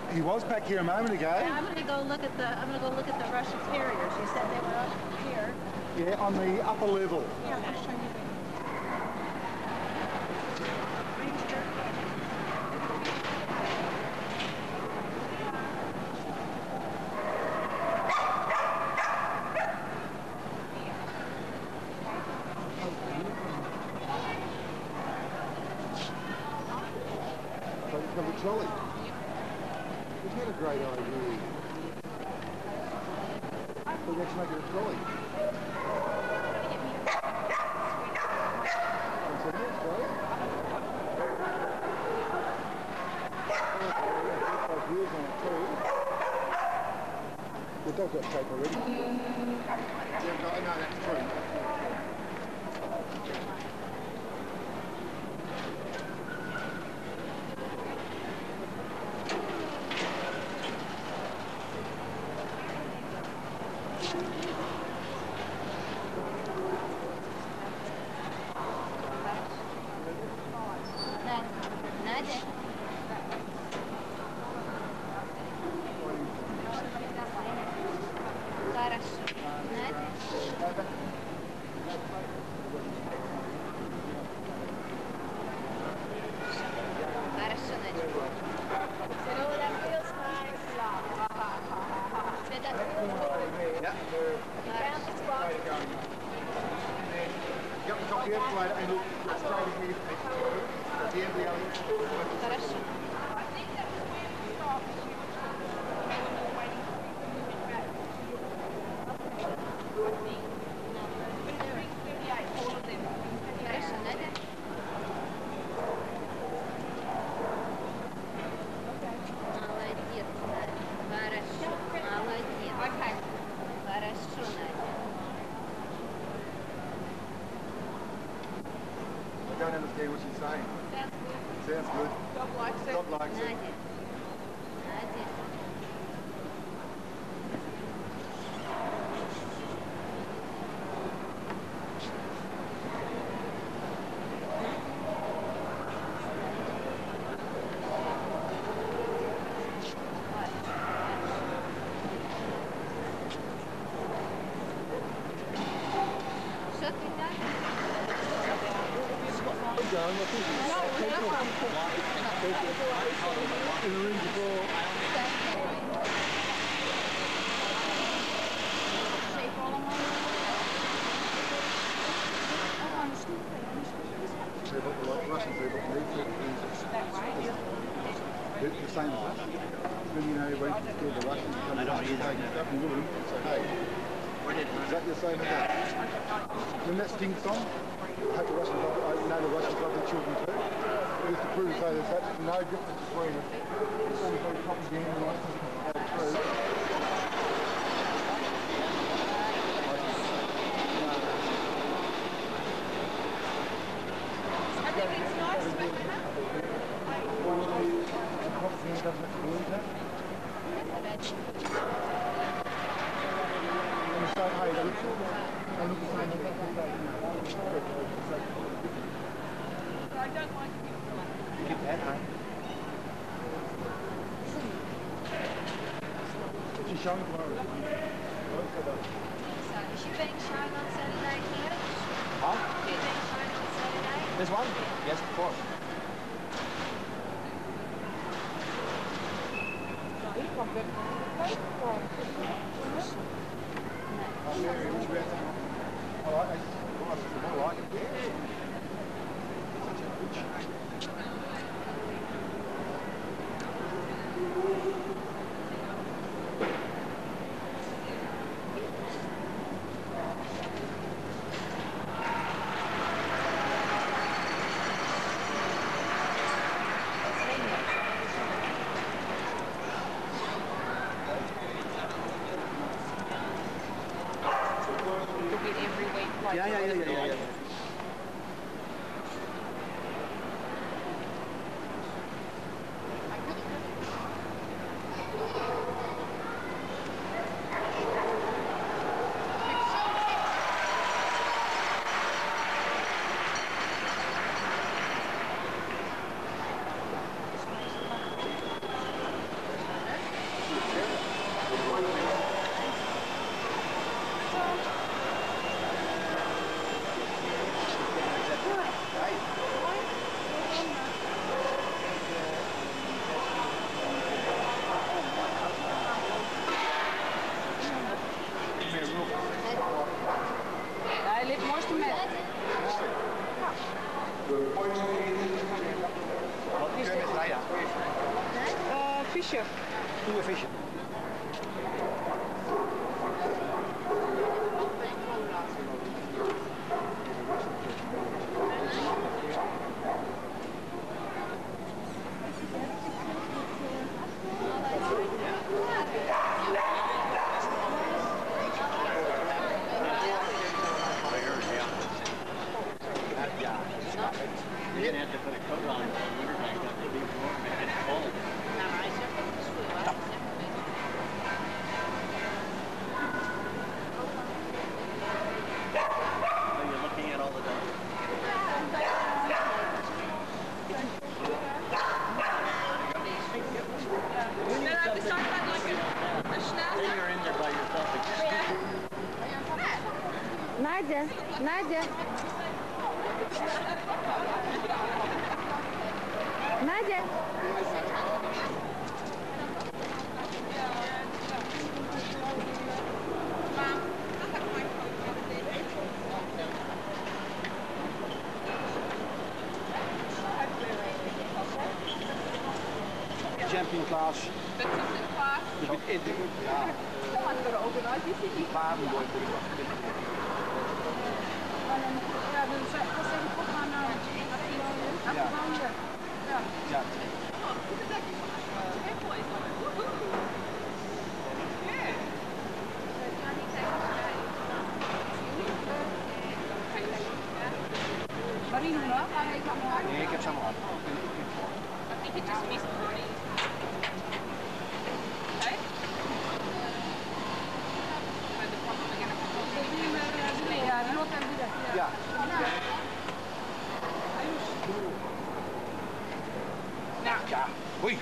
He was back here a moment ago. Yeah, I'm gonna go look at the Russian Terriers. You said they were up here. Yeah, on the upper level. Yeah, I'll show you. From the trolley. Isn't that a great idea? So let's make it a trolley. So that's great. Those wheels on it too. The dog got tape already. Yeah, I know that's true. I don't understand what she's saying. Sounds good. Dog likes it. Dog likes it. The same as us. Then you know when the Russians come in, they take stuff and give them and say, hey, is that the same as that? When that Sting song, I hope the Russians love it. I know the Russians love their children too. It is to prove so there's actually no difference between it. It's all very propaganda and true. I think it's nice, but Propaganda doesn't have to do that. And so, hey, they look the same. I don't like it. You get that, hey? What's she showing tomorrow? Is she being shown on Saturday here? Huh? Is she being shown on Saturday? This one? Yes, of course. Yeah. Hij ligt mooiste met. Wat is dit? Ja. Fischer. Goede visje. You're gonna have to put a coat on in the wintertime, got to be warm and it's cold. So you're looking at all the dogs? Dan heb je straks een snel. Then you're in there by yourself again. Nadja, Nadja. Nadja. Champion class. Met Sinterklaas. Dus met Edwin. Ja. Dan gaat er ook een uit. Die zit niet. Paardenboy. Ja, dus dat is even goed gaan naar Ja. Marino, no? Nee, ik heb ze allemaal gehad. I think it just missed Marnie. Okay? But they're probably going to Ja. Nou, Ja. Oei.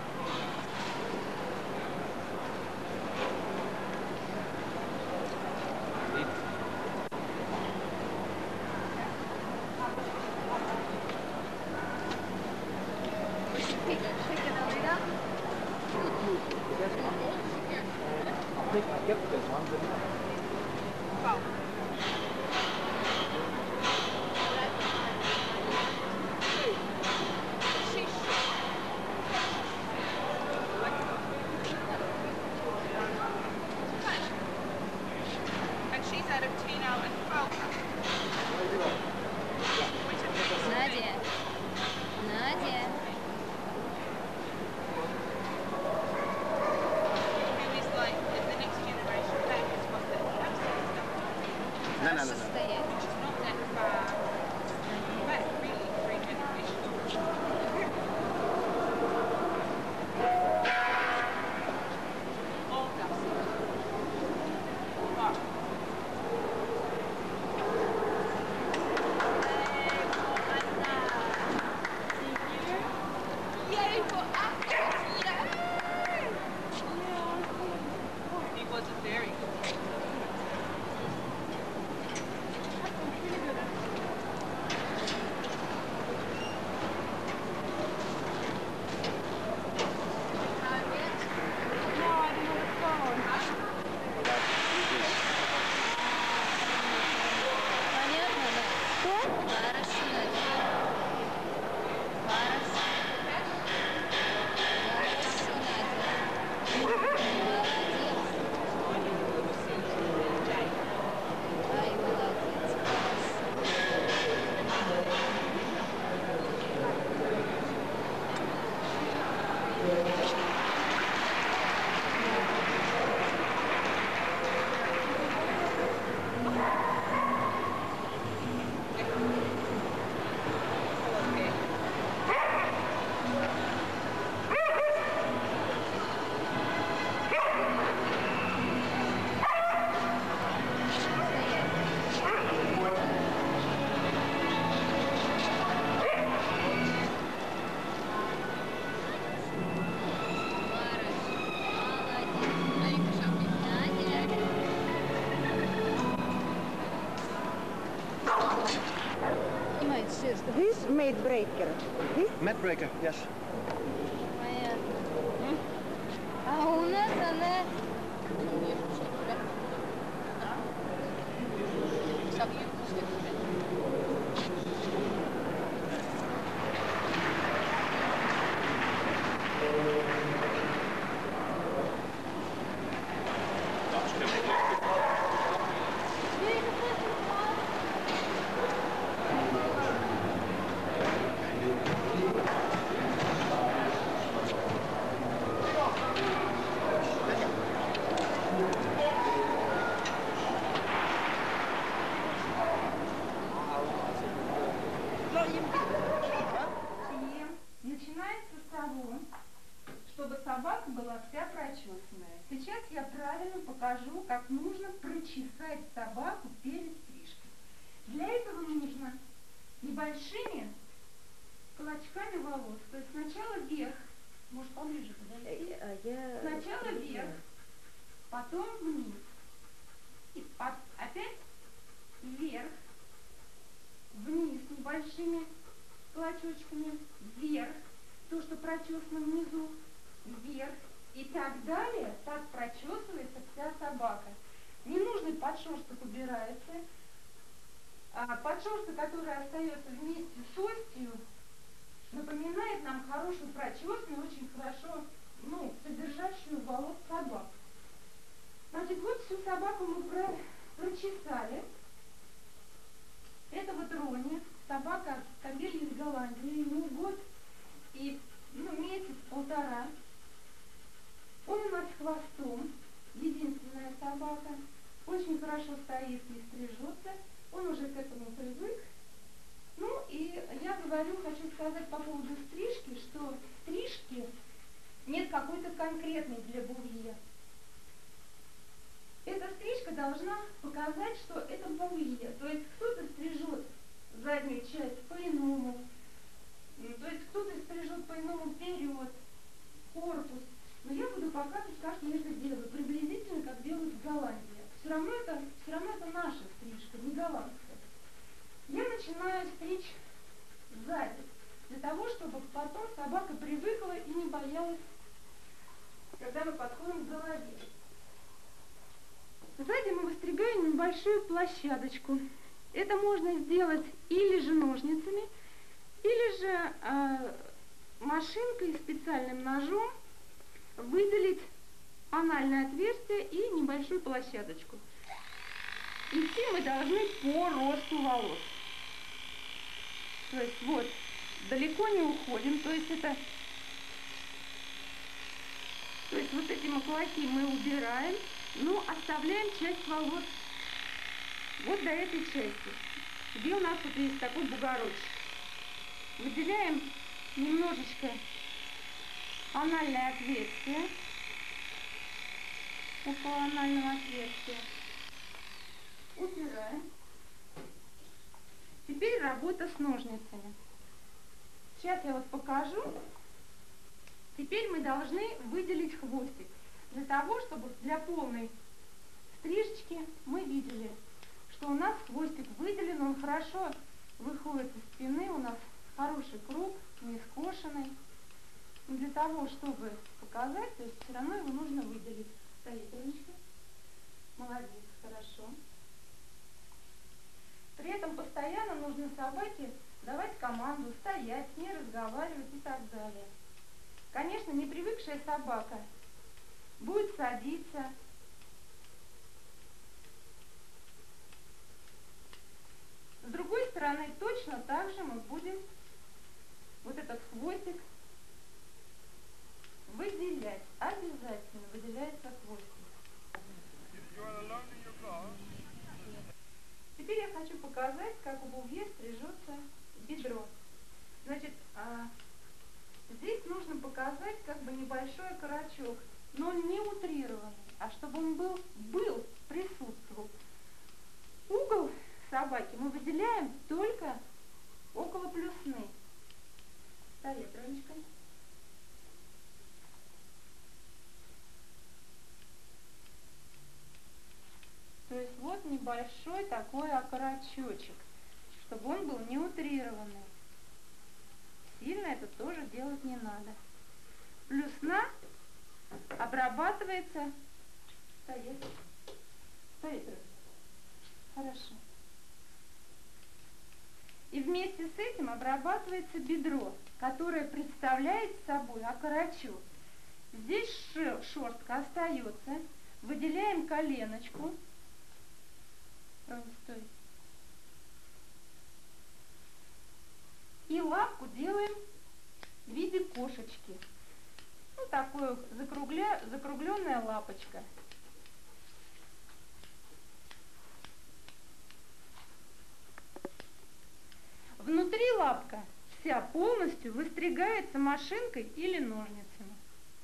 Ik heb het best, man. wow. And she's out of Tino and Falca. Надя. Надя. Who is like the next generation back is what the accent stuff. No. Состояние. Which is not that far back, really, 3 generations. All dust. Wow. Yay for us! Yay! He was a very good. No, it's just This mate breaker. This Mat breaker, yes. понятно. А у нас она... начинается с того, чтобы собака была вся прочесанная. Сейчас я правильно покажу, как нужно прочесать собаку перед стрижкой. Для этого нужно небольшими клочками волос. То есть сначала вверх, может поближе подойти, сначала вверх, потом вниз. И опять вверх, вниз небольшими клочочками, вверх, то, что прочесано внизу, вверх и так далее. Так прочесывается вся собака. Ненужный подшерсток убирается. А подшерсток, который остается вместе с остью, напоминает нам хорошую прочесанную, очень хорошо, содержащую волос собаку. Значит, вот всю собаку мы прочесали. Это вот Рони, собака кобель из Голландии, ему год и месяц-полтора. Он у нас с хвостом, единственная собака, очень хорошо стоит и стрижется, он уже к этому привык. Ну и я хочу сказать по поводу стрижки, что стрижки нет какой-то конкретной для бувье. Эта стрижка должна показать, что это бувье, то есть кто-то стрижет заднюю часть по-иному, то есть кто-то стрижет по-иному вперед, корпус. Но я буду показывать, как я это делаю, приблизительно, как делают в Голландии. Все равно это наша стрижка, не голландская. Я начинаю стричь сзади, для того, чтобы потом собака привыкла и не боялась, когда мы подходим к голове. Сзади мы выстригаем небольшую площадочку. Это можно сделать или же ножницами, или же машинкой, специальным ножом выделить анальное отверстие и небольшую площадочку. Идти мы должны по росту волос. То есть вот, далеко не уходим, то есть вот эти маклаки мы убираем, но оставляем часть волос вот до этой части, где у нас вот есть такой бугорочек. Выделяем немножечко анальное отверстие, около анального отверстия. Убираем. Теперь работа с ножницами. Сейчас я вот покажу. Теперь мы должны выделить хвостик. Для того, чтобы для полной стрижечки мы видели, что у нас хвостик выделен, он хорошо выходит из спины, у нас хороший круг, не скошенный. Но для того, чтобы показать, то есть все равно его нужно выделить. Стоит, Ронечка. Молодец, хорошо. При этом постоянно нужно собаке давать команду, стоять, не разговаривать и так далее. Конечно, не привыкшая собака будет садиться. С другой стороны, точно так же мы будем вот этот хвостик выделять. Обязательно выделяется хвостик. Теперь я хочу показать, как у бувье стрижется бедро. Значит, здесь нужно показать как бы небольшой окорочок, но не утрированный, а чтобы он был, присутствовал. Угол собаки мы выделяем только около плюсны. Стоит, Ронечка. То есть вот небольшой такой окорочочек, чтобы он был не утрированный. Сильно это тоже делать не надо. Плюсна обрабатывается... Стоять. Стоять. Хорошо. И вместе с этим обрабатывается бедро, которое представляет собой окорочок. Здесь шерстка остается. Выделяем коленочку. Стой. И лапку делаем в виде кошечки. Ну, такое закругленная лапочка. Внутри лапка вся полностью выстригается машинкой или ножницами.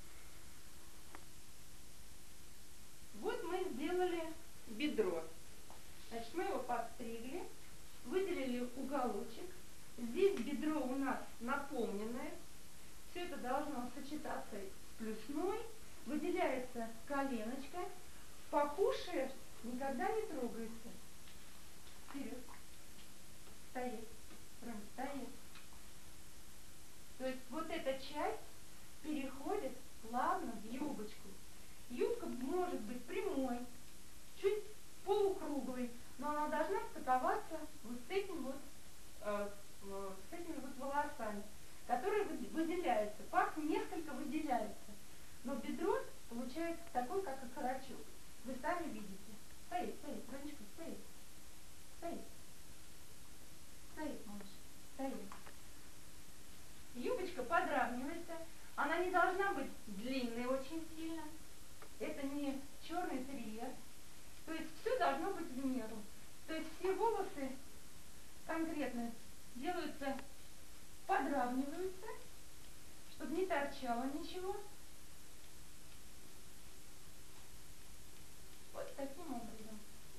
Вот мы сделали бедро. Значит, мы его подстригли, выделили уголочек. Здесь бедро у нас наполненное. Все это должно сочетаться с плюсной. Выделяется коленочка. В паху шерсть никогда не трогается. Вперед. Стоять. Стоять. То есть вот эта часть переходит плавно в юбочку. Юбка может быть прямой, чуть полукруглой, но она должна стыковаться вот с этими вот волосами, которые выделяются. Пах несколько выделяется, но бедро получается такой, как окорочок. Вы сами видите. Стоит, Ронечка, стоит. Стоит, малыш, стоит. Юбочка подравнивается. Она не должна быть длинной очень сильно. Это не черный терьер. То есть все должно быть в меру. То есть все волосы конкретно делаются, подравниваются, чтобы не торчало ничего. Вот таким образом.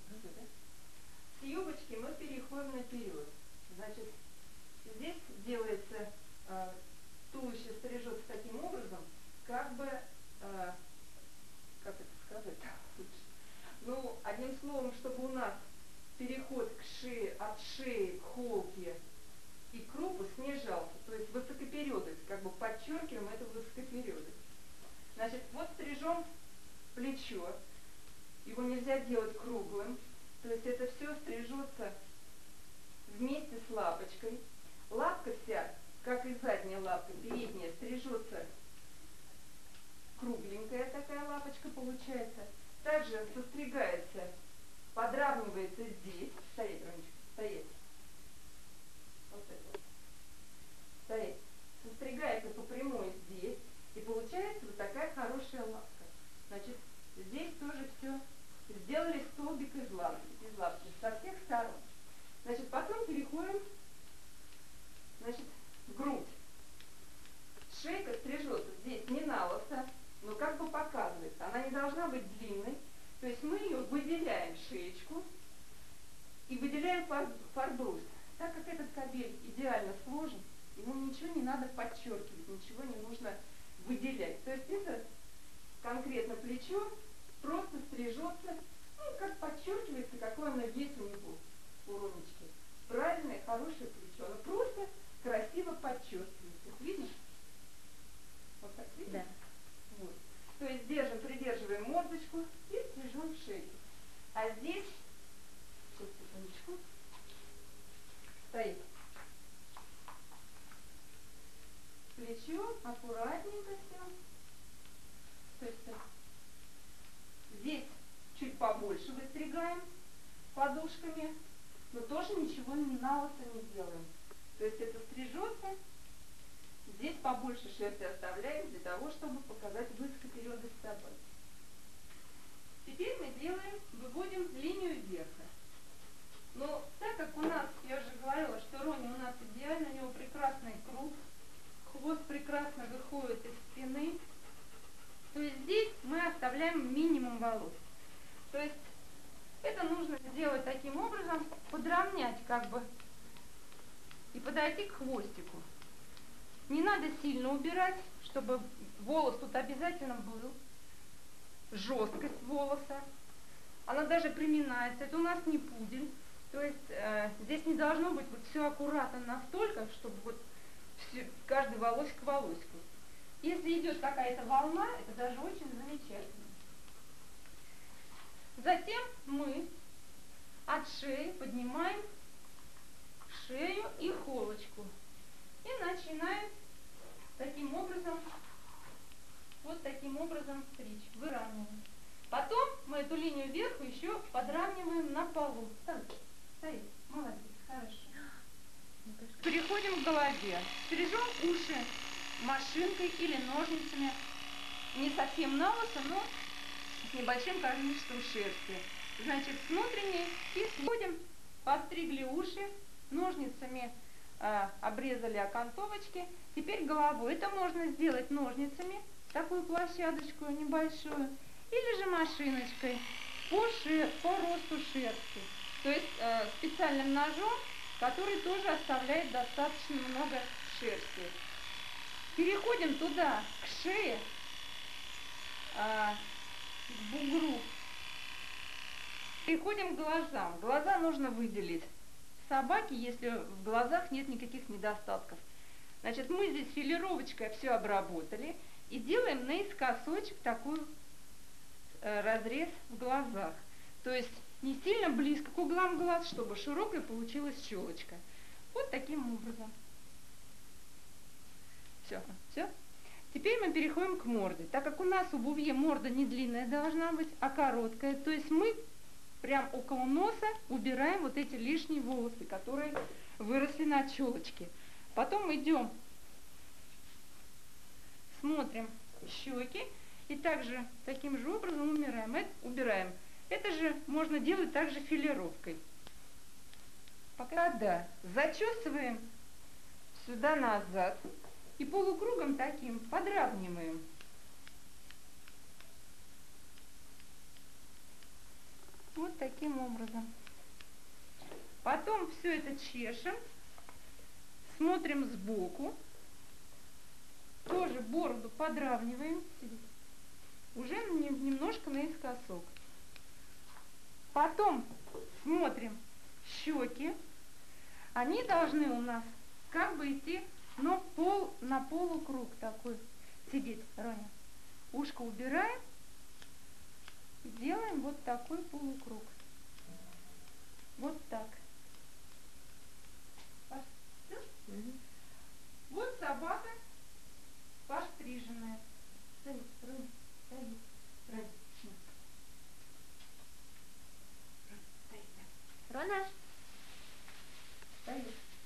С юбочки мы переходим наперед. Значит, здесь делается, туловище стрижется таким образом, как бы, как это сказать лучше? Ну, одним словом, чтобы у нас переход к шее, от шеи к холке и к крупу снижался. То есть высокопередость, как бы подчеркиваем эту высокопередость. Значит, вот стрижем плечо. Его нельзя делать круглым. То есть это все стрижется вместе с лапочкой. Лапка вся, как и задняя лапка, передняя, стрижется кругленькая такая лапочка получается. Также состригается, подравнивается здесь. Стоять, Ронечка, стоять. Вот это вот. Стоять. Состригается по прямой здесь. И получается вот такая хорошая лапка. Значит, здесь тоже все сделали столбик из лапки со всех сторон. Значит, потом переходим, значит, в грудь. Шейка стрижется здесь не на лысо, но как бы показывается. Она не должна быть длинной. То есть мы ее выделяем шеечку и выделяем форбруст. Так как этот кабель идеально сложен, ему ничего не надо подчеркивать, ничего не нужно выделять. То есть это конкретно плечо просто стрижется, ну, как подчеркивается, какое оно есть у него, у Ронечки. Правильное, хорошее плечо. Оно просто красиво подчеркивается. Видно? Вот так видно? Да. Вот. То есть придерживаем мордочку и стрижем шейку. А здесь, сейчас, секундочку, стоит плечо, аккуратненько все. То есть здесь чуть побольше выстригаем подушками, но тоже ничего на лысо не делаем. То есть это стрижется. Здесь побольше шерсти оставляем для того, чтобы показать высокопередость собаки. Теперь мы выводим линию верха. Но так как у нас, я уже говорила, что Рони у нас идеально, у него прекрасный круп, хвост прекрасно выходит из спины, то есть здесь мы оставляем минимум волос. То есть это нужно сделать таким образом, подровнять как бы и подойти к хвостику. Не надо сильно убирать, чтобы волос тут обязательно был. Жесткость волоса. Она даже приминается. Это у нас не пудель. То есть здесь не должно быть вот все аккуратно настолько, чтобы вот каждый волосик к волосику. Если идет какая-то волна, это даже очень замечательно. Затем мы от шеи поднимаем шею и холочку. И начинаем таким образом, вот таким образом стричь, выравниваем. Потом мы эту линию вверху еще подравниваем на полу. Стоит, молодец, хорошо. Переходим к голове. Стрижем уши машинкой или ножницами. Не совсем на лысо, но с небольшим количеством шерсти. Значит, с внутренней и сходим, подстригли уши, ножницами обрезали окантовочки. Теперь голову. Это можно сделать ножницами, такую площадочку небольшую, или же машиночкой по росту шерсти. То есть специальным ножом, который тоже оставляет достаточно много шерсти. Переходим туда, к шее, к бугру. Переходим к глазам. Глаза нужно выделить. Собаки, если в глазах нет никаких недостатков. Значит, мы здесь филировочкой все обработали и делаем наискосочек такой разрез в глазах. То есть не сильно близко к углам глаз, чтобы широкая получилась щелочка. Вот таким образом. Все. Теперь мы переходим к морде. Так как у нас у Бувье морда не длинная должна быть, а короткая, то есть мы прям около носа убираем вот эти лишние волосы, которые выросли на челочке. Потом идем, смотрим щеки и также таким же образом убираем. Это же можно делать также филировкой. Пока зачесываем сюда назад и полукругом таким подравниваем. Вот таким образом. Потом все это чешем, смотрим сбоку, тоже бороду подравниваем, уже немножко наискосок. Потом смотрим щеки, они должны у нас как бы идти на полукруг такой сидеть, Роня. Ушко убираем. Делаем вот такой полукруг. Вот так. Вот собака постриженная. Стоит, стоит. Рона? Стоит.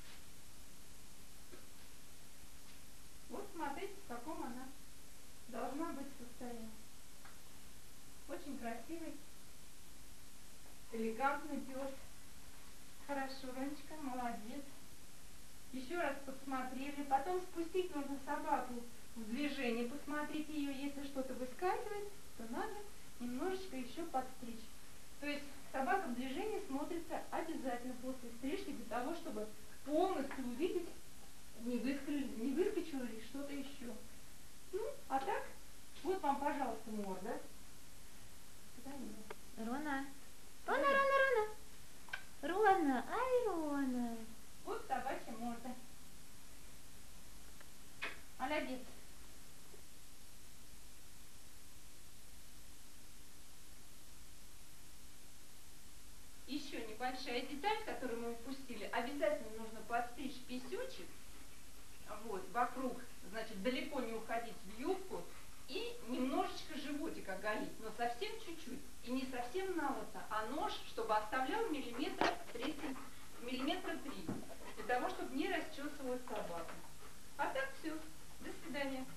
Вот смотрите, в каком она должна быть состоянии. Очень красивый, элегантный пес. Хорошо, Ронечка, молодец. Еще раз посмотрели. Потом спустить нужно собаку в движение. Посмотреть ее, если что-то выскакивает, то надо немножечко еще подстричь. То есть собака в движении смотрится обязательно после стрижки, для того, чтобы полностью увидеть, не выскочило ли что-то еще. Ну, а так, вот вам, пожалуйста, морда. Рона. Рона. Рона, ай, Рона. Вот собачья морда. Молодец. Еще небольшая деталь, которую мы упустили. Обязательно нужно подстричь писючек. Вот, вокруг, значит, далеко не уходить в юбку. И немножечко животик оголить, но совсем чуть-чуть. И не совсем налысо, а нож, чтобы оставлял миллиметра 3, для того, чтобы не расчесывалась собака. А так все. До свидания.